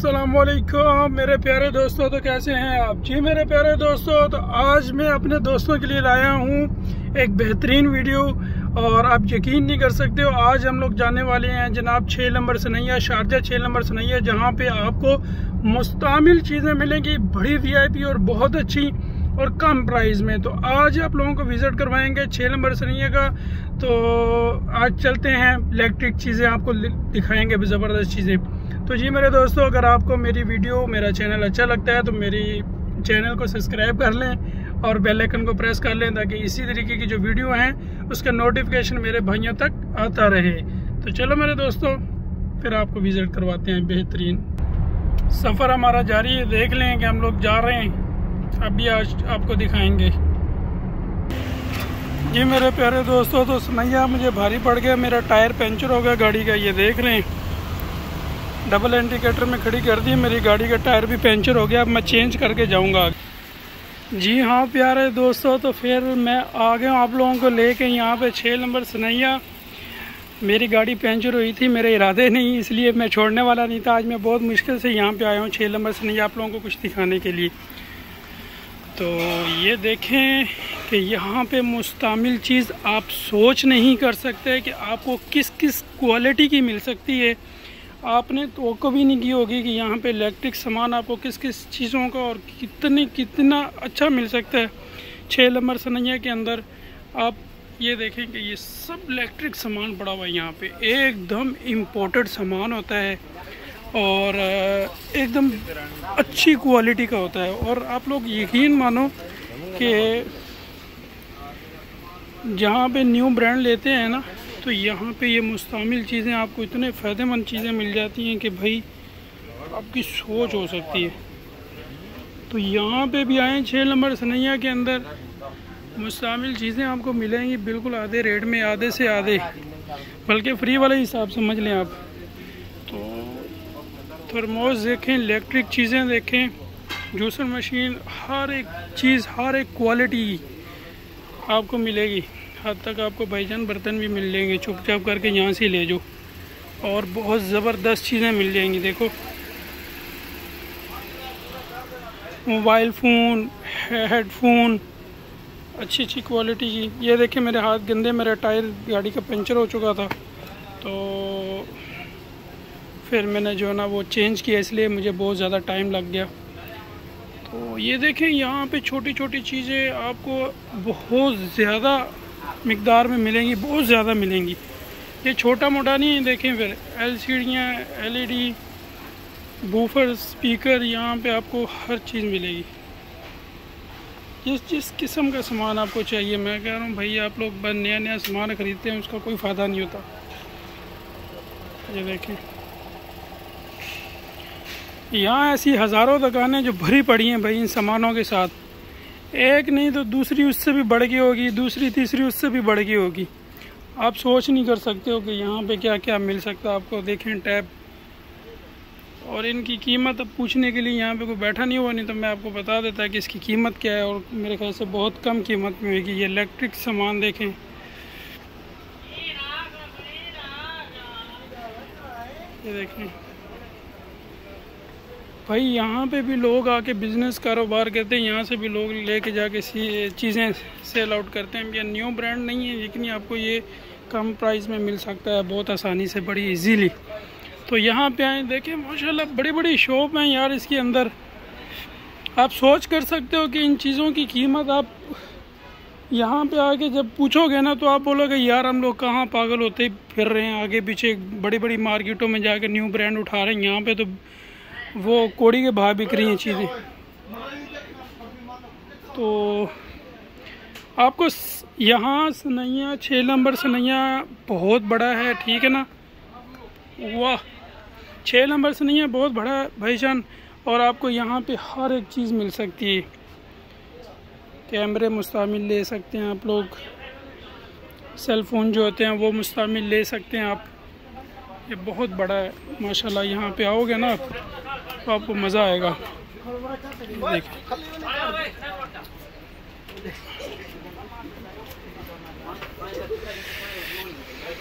अस्सलामुअलैकुम मेरे प्यारे दोस्तों, तो कैसे हैं आप जी मेरे प्यारे दोस्तों। तो आज मैं अपने दोस्तों के लिए लाया हूं एक बेहतरीन वीडियो और आप यकीन नहीं कर सकते हो। आज हम लोग जाने वाले हैं जनाब 6 number Sanaiya, Sharjah 6 number Sanaiya, जहां पे आपको मुस्तमिल चीज़ें मिलेंगी, बड़ी वीआईपी और बहुत अच्छी और कम प्राइस में। तो आज आप लोगों को विज़िट करवाएंगे 6 नंबर सनैया का। तो आज चलते हैं, इलेक्ट्रिक चीज़ें आपको दिखाएंगे, ज़बरदस्त चीज़ें। तो जी मेरे दोस्तों, अगर आपको मेरी वीडियो, मेरा चैनल अच्छा लगता है तो मेरी चैनल को सब्सक्राइब कर लें और बेल आइकन को प्रेस कर लें, ताकि इसी तरीके की जो वीडियो हैं उसका नोटिफिकेशन मेरे भाइयों तक आता रहे। तो चलो मेरे दोस्तों, फिर आपको विज़िट करवाते हैं। बेहतरीन सफ़र हमारा जारी है, देख लें कि हम लोग जा रहे हैं। अभी आज आपको दिखाएंगे जी मेरे प्यारे दोस्तों। तो सनैया मुझे भारी पड़ गया, मेरा टायर पंचर हो गया गाड़ी का, ये देख रहे हैं। डबल इंडिकेटर में खड़ी कर दी, मेरी गाड़ी का टायर भी पंचर हो गया। अब मैं चेंज करके जाऊंगा। जी हाँ प्यारे दोस्तों, तो फिर मैं आ गया आप लोगों को लेके यहाँ पे 6 नंबर सनैया। मेरी गाड़ी पंचर हुई थी, मेरे इरादे नहीं, इसलिए मैं छोड़ने वाला नहीं था। आज मैं बहुत मुश्किल से यहाँ पे आया हूँ 6 नंबर सनैया आप लोगों को कुछ दिखाने के लिए। तो ये देखें कि यहाँ पे मुस्तमिल चीज़ आप सोच नहीं कर सकते कि आपको किस किस क्वालिटी की मिल सकती है। आपने तो कभी नहीं की होगी कि यहाँ पे इलेक्ट्रिक सामान आपको किस किस चीज़ों का और कितना अच्छा मिल सकता है 6 नंबर सनैया के अंदर। आप ये देखें कि ये सब इलेक्ट्रिक सामान पड़ा हुआ है यहाँ पे, एकदम इम्पोर्टेड सामान होता है और एकदम अच्छी क्वालिटी का होता है। और आप लोग यकीन मानो कि जहाँ पे न्यू ब्रांड लेते हैं ना, तो यहाँ पे ये मुस्तमिल चीज़ें आपको इतने फ़ायदेमंद चीज़ें मिल जाती हैं कि भाई आपकी सोच हो सकती है। तो यहाँ पे भी आए 6 नंबर सनैया के अंदर, मुस्तमिल चीज़ें आपको मिलेंगी बिल्कुल आधे रेट में, आधे से आधे, बल्कि फ्री वाले हिसाब समझ लें आप। तो थर्मोस देखें, इलेक्ट्रिक चीज़ें देखें, जूसर मशीन, हर एक चीज़, हर एक क्वालिटी आपको मिलेगी। हद तक आपको भाईजान बर्तन भी मिल जाएंगे, चुपचाप करके यहाँ से ले जाओ। और बहुत ज़बरदस्त चीज़ें मिल जाएंगी। देखो मोबाइल फ़ोन, हेडफोन, अच्छी अच्छी क्वालिटी की। ये देखें मेरे हाथ गंदे, मेरा टायर गाड़ी का पंचर हो चुका था, तो फिर मैंने जो है ना वो चेंज किया, इसलिए मुझे बहुत ज़्यादा टाइम लग गया। तो ये देखें यहाँ पे छोटी छोटी चीज़ें आपको बहुत ज़्यादा मिकदार में मिलेंगी, बहुत ज़्यादा मिलेंगी। ये छोटा मोटा नहीं है। देखें फिर एलसीडियाँ, एलईडी, बूफर, स्पीकर, यहाँ पे आपको हर चीज़ मिलेगी। जिस किस्म का सामान आपको चाहिए, मैं कह रहा हूँ भाई, आप लोग बस नया नया सामान ख़रीदते हैं, उसका कोई फ़ायदा नहीं होता। ये देखें यहाँ ऐसी हज़ारों दुकानें जो भरी पड़ी हैं भाई इन सामानों के साथ। एक नहीं तो दूसरी उससे भी बढ़ गई होगी, दूसरी तीसरी उससे भी बढ़ गई होगी। आप सोच नहीं कर सकते हो कि यहाँ पे क्या क्या मिल सकता है आपको। देखें टैब, और इनकी कीमत अब पूछने के लिए यहाँ पे कोई बैठा नहीं हुआ, नहीं तो मैं आपको बता देता कि इसकी कीमत क्या है। और मेरे ख्याल से बहुत कम कीमत में होगी। ये इलेक्ट्रिक सामान देखें, ये देखें भाई, यहाँ पे भी लोग आके बिज़नेस कारोबार करते हैं, यहाँ से भी लोग लेके जाके चीज़ें सेल आउट करते हैं। ये न्यू ब्रांड नहीं है, लेकिन आपको ये कम प्राइस में मिल सकता है बहुत आसानी से, बड़ी इजीली। तो यहाँ पे आए, देखें माशाल्लाह बड़ी बड़ी शॉप हैं यार इसके अंदर। आप सोच कर सकते हो कि इन चीज़ों की कीमत आप यहाँ पे आके जब पूछोगे ना, तो आप बोलोगे यार हम लोग कहाँ पागल होते फिर रहे हैं, आगे पीछे बड़ी बड़ी मार्केटों में जाके न्यू ब्रांड उठा रहे हैं। यहाँ पे तो वो कोड़ी के भाव बिक रही हैं चीज़ें। तो आपको यहाँ सनैया 6 नंबर सनैया बहुत बड़ा है, ठीक है ना। वाह, 6 नंबर सनैया बहुत बड़ा है भाईजान। और आपको यहाँ पे हर एक चीज़ मिल सकती है। कैमरे मुस्तमिल ले सकते हैं आप लोग, सेलफोन जो होते हैं वो मुस्तमिल ले सकते हैं आप। ये बहुत बड़ा है माशाल्लाह। यहाँ पे आओगे ना तो आपको मज़ा आएगा। देखिए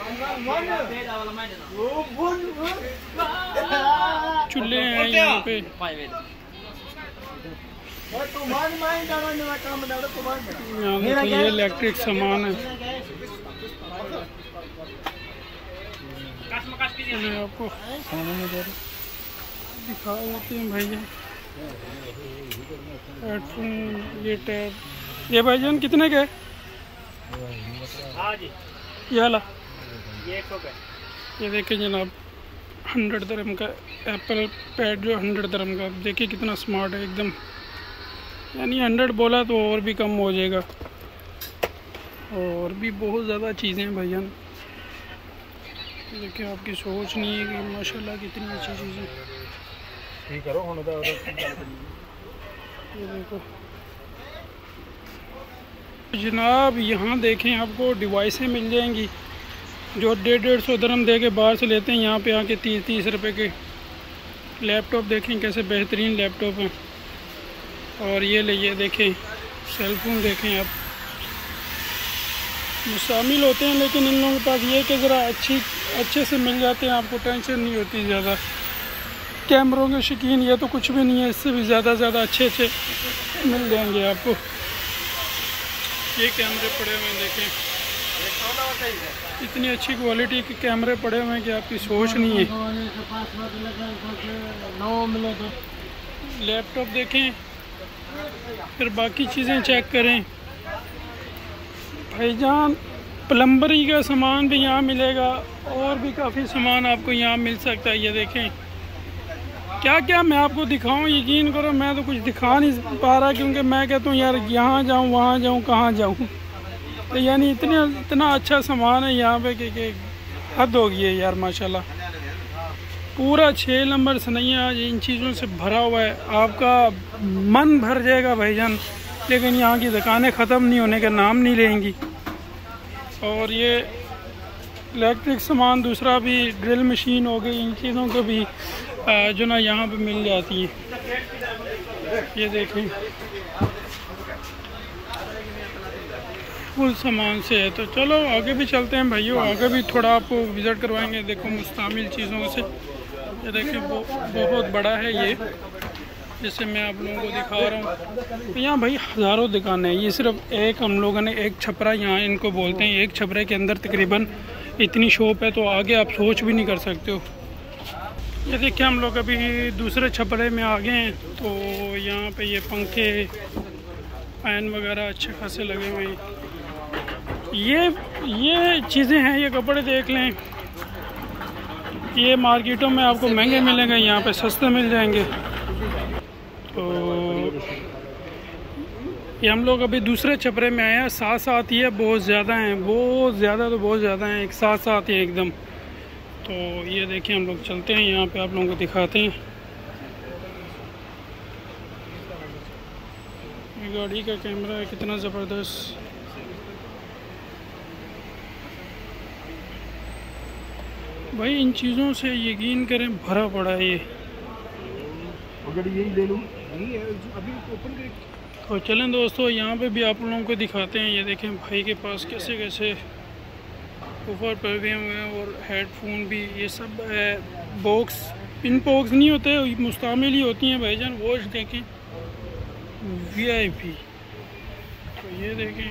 चूल्हे हैं यहाँ पे। यहाँ ये इलेक्ट्रिक सामान है। आपको दिखा देते हैं भैया। हेडफोन, ये टैब, ये भाईजान कितने के? ये वाला ये देखिए जनाब 100 दिरहम का एप्पल पैड, जो 100 दिरहम का। देखिए कितना स्मार्ट है एकदम, यानी 100 बोला तो और भी कम हो जाएगा। और भी बहुत ज़्यादा चीज़ें हैं भाईजान, देखिए आपकी सोच नहीं है कि माशाल्लाह कितनी अच्छी चीज़ें। ये देखो जनाब, यहाँ देखें आपको डिवाइसें मिल जाएंगी जो 150 दिरहम दे के बाहर से लेते हैं, यहाँ पे आके 30 रुपए के। लैपटॉप देखें कैसे बेहतरीन लैपटॉप हैं। और ये देखें सेलफोन देखें आप, शामिल होते हैं, लेकिन इन लोगों के पास ये कि ज़रा अच्छे से मिल जाते हैं, आपको टेंशन नहीं होती ज़्यादा। कैमरों के शौकीन ये तो कुछ भी नहीं है, इससे भी ज़्यादा अच्छे मिल जाएंगे आपको। ये कैमरे पड़े हुए हैं देखें, इतनी अच्छी क्वालिटी के कैमरे पड़े हुए हैं कि आपकी सोच नहीं है। लैपटॉप देखें, फिर बाकी चीज़ें चेक करें भाईजान। प्लम्बरी का सामान भी यहाँ मिलेगा, और भी काफ़ी सामान आपको यहाँ मिल सकता है। ये देखें क्या मैं आपको दिखाऊं, यकीन करो मैं तो कुछ दिखा नहीं पा रहा, क्योंकि मैं कहता हूँ यार यहाँ जाऊँ वहाँ जाऊँ कहाँ जाऊँ। तो यानी इतना अच्छा सामान है यहाँ पे कि हद हो गई है यार माशाल्लाह। पूरा 6 नंबर सनैया इन चीज़ों से भरा हुआ है, आपका मन भर जाएगा भाईजान। लेकिन यहाँ की दुकानें ख़त्म नहीं होने का नाम नहीं लेंगी। और ये इलेक्ट्रिक सामान दूसरा भी, ड्रिल मशीन हो गई, इन चीज़ों को भी जो ना यहाँ पे मिल जाती है। ये देखें फुल सामान से है। तो चलो आगे भी चलते हैं भाइयों, आगे भी थोड़ा आपको विज़िट करवाएंगे। देखो मुस्तामिल चीज़ों से, ये देखें बहुत बड़ा है ये, जैसे मैं आप लोगों को दिखा रहा हूँ। तो यहाँ भाई हज़ारों दुकानें हैं, ये सिर्फ एक हम लोगों ने एक छपरा यहाँ इनको बोलते हैं, एक छपरे के अंदर तकरीबन इतनी शॉप है, तो आगे आप सोच भी नहीं कर सकते हो। ये देखिए हम लोग अभी दूसरे छपरे में आ गए हैं, तो यहाँ पे ये पंखे फैन वगैरह अच्छे खासे लगे हुए हैं। ये चीज़ें हैं, ये कपड़े देख लें, ये मार्केटों में आपको महंगे मिलेंगे, यहाँ पे सस्ते मिल जाएंगे। तो ये हम लोग अभी दूसरे छपरे में आए हैं, साथ ही है, बहुत ज़्यादा हैं, बहुत ज़्यादा हैं, एक साथ ही है एकदम। तो ये देखिए हम लोग चलते हैं यहाँ पे, आप लोगों को दिखाते हैं। ये गाड़ी का कैमरा है कितना ज़बरदस्त। भाई इन चीज़ों से यकीन करें भरा पड़ा है ये। तो चलें दोस्तों, यहाँ पे भी आप लोगों को दिखाते हैं। ये देखें भाई के पास कैसे ऊपर परफ्यूम है और हेडफोन भी, ये सब है। बॉक्स, पिन बॉक्स नहीं होते, मुस्तामिल ही होती हैं भाईजान। वॉच देखें VIP, तो ये देखें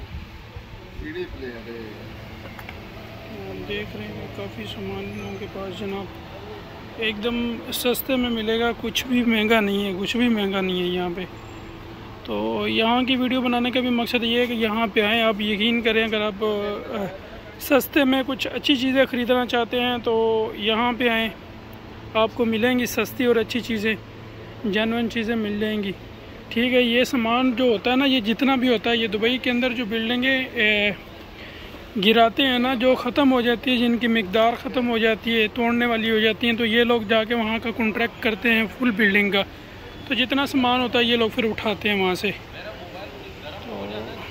देख रहे हैं काफ़ी सामान उनके पास जनाब, एकदम सस्ते में मिलेगा, कुछ भी महंगा नहीं है यहाँ पे। तो यहाँ की वीडियो बनाने का भी मकसद ये है कि यहाँ पे आएँ, आप यकीन करें, अगर आप सस्ते में कुछ अच्छी चीज़ें ख़रीदना चाहते हैं तो यहाँ पे आएँ, आपको मिलेंगी सस्ती और अच्छी चीज़ें, जेन्युइन चीज़ें मिल जाएंगी। ठीक है, ये सामान जो होता है ना, ये जितना भी होता है, ये दुबई के अंदर जो बिल्डिंगें गिराते हैं ना, जो ख़त्म हो जाती है, जिनकी मिकदार ख़त्म हो जाती है, तोड़ने वाली हो जाती हैं, तो ये लोग जाके वहाँ का कॉन्ट्रैक्ट करते हैं फुल बिल्डिंग का। तो जितना सामान होता है ये लोग फिर उठाते हैं वहाँ से। तो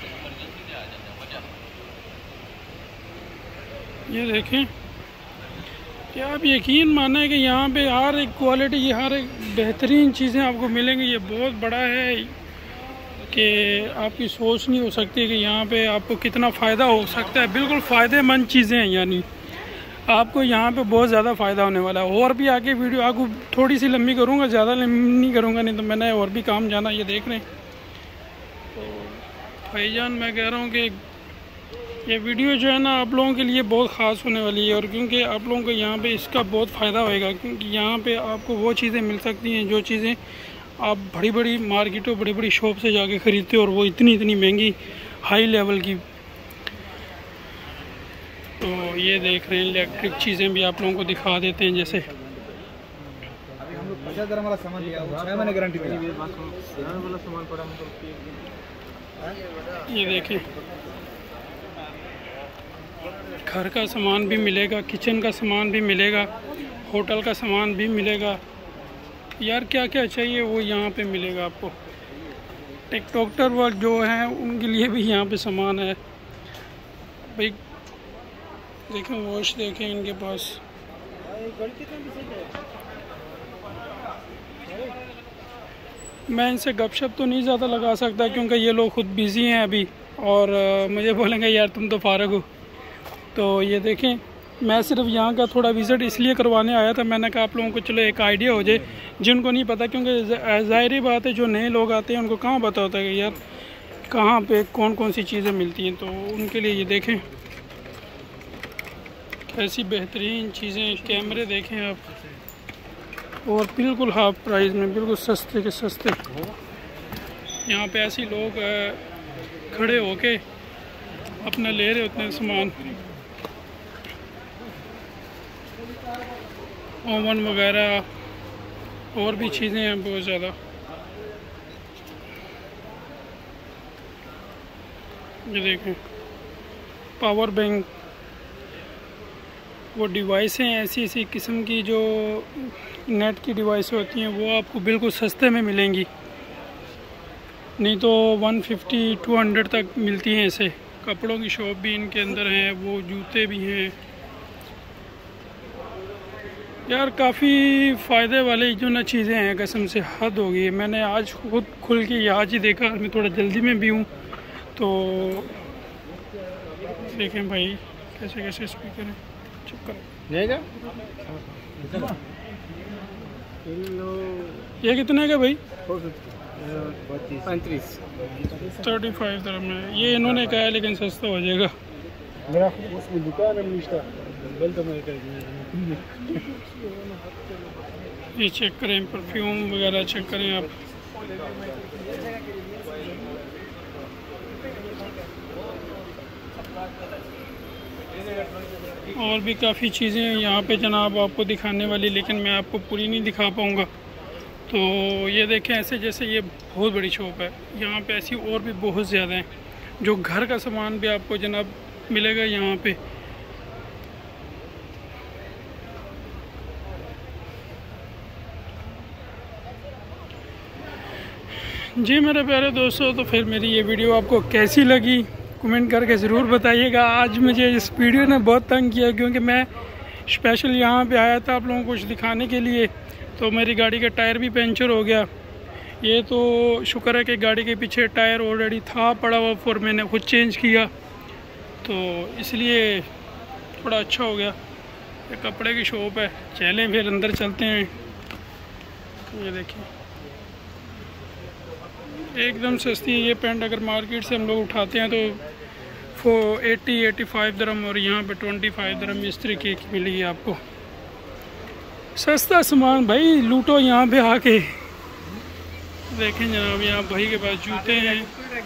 ये देखें कि आप यकीन माने कि यहाँ पे हर एक क्वालिटी, हर एक बेहतरीन चीज़ें आपको मिलेंगी। ये बहुत बड़ा है कि आपकी सोच नहीं हो सकती कि यहाँ पे आपको कितना फ़ायदा हो सकता है। बिल्कुल फ़ायदेमंद चीज़ें हैं यानी। आपको यहाँ पे बहुत ज़्यादा फ़ायदा होने वाला है। और भी आगे वीडियो आपको थोड़ी सी लंबी करूँगा, ज़्यादा लंबी नहीं करूँगा, नहीं तो मैंने और भी काम जाना। ये देख रहे हैं तो भाईजान, मैं कह रहा हूँ कि ये वीडियो जो है ना आप लोगों के लिए बहुत ख़ास होने वाली है, और क्योंकि आप लोगों को यहाँ पे इसका बहुत फ़ायदा होएगा, क्योंकि यहाँ पे आपको वो चीज़ें मिल सकती हैं जो चीज़ें आप बड़ी बड़ी मार्केटों, बड़ी बड़ी शॉप से जाके ख़रीदते हो, और वो इतनी इतनी महंगी हाई लेवल की। तो ये देख रहे हैं इलेक्ट्रिक चीज़ें भी आप लोगों को दिखा देते हैं। जैसे अभी हम लोग 50,000 वाला सामान लिया, 6 महीने गारंटी मिला। ये देखें, घर का सामान भी मिलेगा, किचन का सामान भी मिलेगा, होटल का सामान भी मिलेगा। यार क्या क्या चाहिए वो यहाँ पे मिलेगा आपको। टिकटॉकर वर्ग जो हैं उनके लिए भी यहाँ पे सामान है भाई। देखें वॉश, देखें इनके पास। मैं इनसे गपशप तो नहीं ज़्यादा लगा सकता क्योंकि ये लोग खुद बिज़ी हैं अभी, और मुझे बोलेंगे यार तुम तो फारग हो। तो ये देखें, मैं सिर्फ यहाँ का थोड़ा विज़िट इसलिए करवाने आया था। मैंने कहा आप लोगों को चलो एक आइडिया हो जाए जिनको नहीं पता, क्योंकि ज़ाहिर बात है जो नए लोग आते हैं उनको कहाँ पता होता है कि यार कहाँ पे कौन कौन सी चीज़ें मिलती हैं। तो उनके लिए ये देखें कैसी बेहतरीन चीज़ें, कैमरे देखें आप, और बिल्कुल हाफ प्राइस में, बिल्कुल सस्ते के सस्ते। यहाँ पे ऐसे लोग खड़े होके अपना ले रहे होते हैं सामान, ओवन वगैरह और भी चीज़ें हैं बहुत ज़्यादा। ये देखें पावर बैंक, वो डिवाइसें ऐसी ऐसी किस्म की जो नेट की डिवाइसें होती हैं वो आपको बिल्कुल सस्ते में मिलेंगी, नहीं तो 150-200 तक मिलती हैं ऐसे। कपड़ों की शॉप भी इनके अंदर हैं, वो जूते भी हैं। यार काफ़ी फ़ायदे वाली जो ना चीज़ें हैं, कसम से हद हो गई है। मैंने आज खुद खुल के आज ही देखा, मैं थोड़ा जल्दी में भी हूँ। तो देखें भाई कैसे कैसे स्पीकर हैं, ये कितने का भाई? 35 तरफ में ये इन्होंने कहा है, लेकिन सस्ता हो जाएगा। ये चेक करें, परफ्यूम वगैरह चेक करें आप। और भी काफ़ी चीज़ें हैं यहाँ पे जनाब आपको दिखाने वाली, लेकिन मैं आपको पूरी नहीं दिखा पाऊँगा। तो ये देखें, ऐसे जैसे ये बहुत बड़ी शॉप है, यहाँ पे ऐसी और भी बहुत ज़्यादा हैं। जो घर का सामान भी आपको जनाब मिलेगा यहाँ पे। जी मेरे प्यारे दोस्तों, तो फिर मेरी ये वीडियो आपको कैसी लगी कमेंट करके ज़रूर बताइएगा। आज मुझे इस वीडियो ने बहुत तंग किया क्योंकि मैं स्पेशल यहाँ पे आया था आप लोगों को कुछ दिखाने के लिए, तो मेरी गाड़ी का टायर भी पंचर हो गया। ये तो शुक्र है कि गाड़ी के पीछे टायर ऑलरेडी था पड़ा हुआ, और मैंने खुद चेंज किया, तो इसलिए थोड़ा अच्छा हो गया। ये कपड़े की शॉप है, चलें फिर अंदर चलते हैं। ये देखिए एकदम सस्ती है ये पैंट। अगर मार्केट से हम लोग उठाते हैं तो 80-85 दरम, और यहाँ पे 25 दरम इस तरीके की मिलेगी आपको। सस्ता सामान भाई, लूटो यहाँ पे आके। देखें जनाब, यहाँ भाई के पास जूते हैं।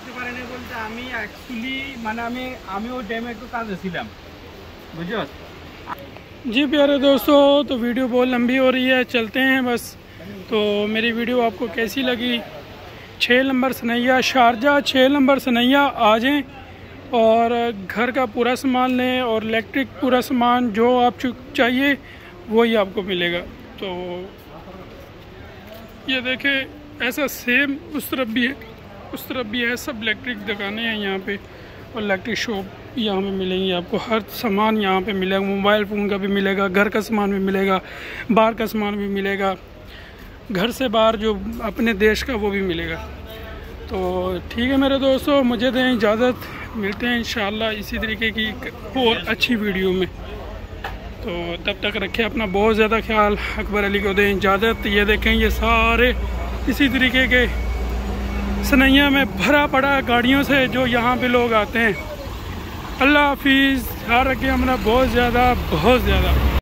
जी प्यारे दोस्तों, तो वीडियो बहुत लंबी हो रही है, चलते हैं बस। तो मेरी वीडियो आपको कैसी लगी? 6 number Sanaiya Sharjah, 6 number Sanaiya आ जाएं और घर का पूरा सामान लें, और इलेक्ट्रिक पूरा सामान जो आप चाहिए वही आपको मिलेगा। तो ये देखें ऐसा सेम उस तरफ भी है, उस तरफ भी है, सब इलेक्ट्रिक दुकानें हैं यहाँ पे, और इलेक्ट्रिक शॉप यहाँ पे मिलेंगी आपको। हर सामान यहाँ पे मिलेगा, मोबाइल फ़ोन का भी मिलेगा, घर का सामान भी मिलेगा, बाहर का सामान भी मिलेगा, घर से बाहर जो अपने देश का वो भी मिलेगा। तो ठीक है मेरे दोस्तों, मुझे दें इजाज़त, मिलते हैं इंशाल्लाह इसी तरीके की और अच्छी वीडियो में। तो तब तक रखें अपना बहुत ज़्यादा ख्याल। अकबर अली को दें इजाज़त। ये देखें ये सारे इसी तरीके के सनैया में भरा पड़ा गाड़ियों से जो यहाँ पे लोग आते हैं। अल्लाह हाफिज़। ख्याल रखें अपना बहुत ज़्यादा।